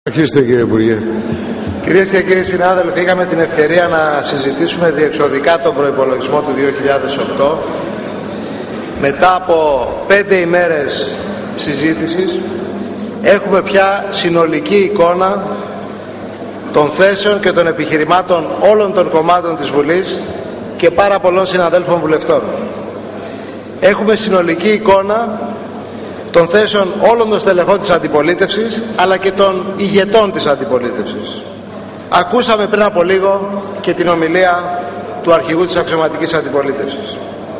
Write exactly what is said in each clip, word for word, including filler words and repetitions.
Αρχίστε, κύριε Υπουργέ. Κυρίες και κύριοι συνάδελφοι, είχαμε την ευκαιρία να συζητήσουμε διεξοδικά τον προϋπολογισμό του δύο χιλιάδες οκτώ. Μετά από πέντε ημέρες συζήτησης έχουμε πια συνολική εικόνα των θέσεων και των επιχειρημάτων όλων των κομμάτων της Βουλής και πάρα πολλών συναδέλφων βουλευτών. Έχουμε συνολική εικόνα των θέσεων όλων των στελεχών της αντιπολίτευσης, αλλά και των ηγετών της αντιπολίτευσης. Ακούσαμε πριν από λίγο και την ομιλία του αρχηγού της αξιωματικής αντιπολίτευσης.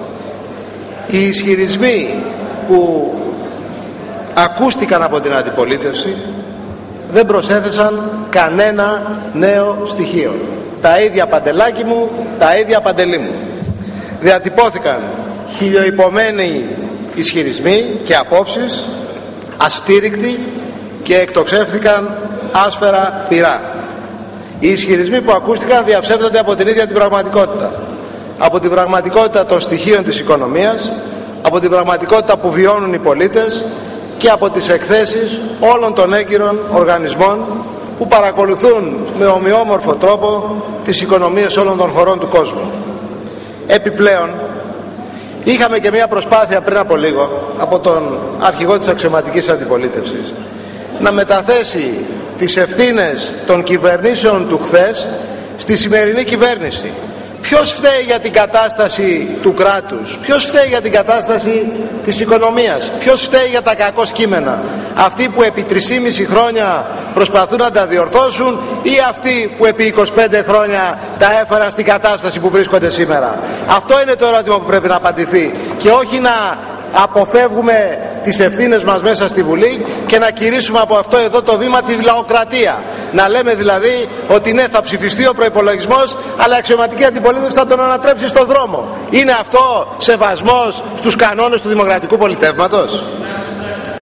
Οι ισχυρισμοί που ακούστηκαν από την αντιπολίτευση δεν προσέθεσαν κανένα νέο στοιχείο. Τα ίδια παντελάκι μου, τα ίδια παντελή μου. Διατυπώθηκαν χιλιοϊπωμένοι ισχυρισμοί και απόψεις, αστήρικτοι, και εκτοξεύθηκαν άσφαιρα πυρά. Οι ισχυρισμοί που ακούστηκαν διαψεύδονται από την ίδια την πραγματικότητα. Από την πραγματικότητα των στοιχείων της οικονομίας, από την πραγματικότητα που βιώνουν οι πολίτες και από τις εκθέσεις όλων των έγκυρων οργανισμών που παρακολουθούν με ομοιόμορφο τρόπο τις οικονομίες όλων των χωρών του κόσμου. Επιπλέον, είχαμε και μια προσπάθεια πριν από λίγο από τον αρχηγό της αξιωματικής αντιπολίτευσης να μεταθέσει τις ευθύνες των κυβερνήσεων του χθες στη σημερινή κυβέρνηση. Ποιος φταίει για την κατάσταση του κράτους, ποιος φταίει για την κατάσταση της οικονομίας, ποιος φταίει για τα κακό κείμενα? Αυτοί που επί τρεισήμισι χρόνια προσπαθούν να τα διορθώσουν, ή αυτοί που επί είκοσι πέντε χρόνια τα έφεραν στην κατάσταση που βρίσκονται σήμερα? Αυτό είναι το ερώτημα που πρέπει να απαντηθεί, και όχι να αποφεύγουμε τις ευθύνες μας μέσα στη Βουλή και να κηρύσουμε από αυτό εδώ το βήμα τη λαοκρατία. Να λέμε δηλαδή ότι ναι, θα ψηφιστεί ο προϋπολογισμός, αλλά η αξιωματική αντιπολίτευση θα τον ανατρέψει στον δρόμο. Είναι αυτό σεβασμός στους κανόνες του δημοκρατικού πολιτεύματος?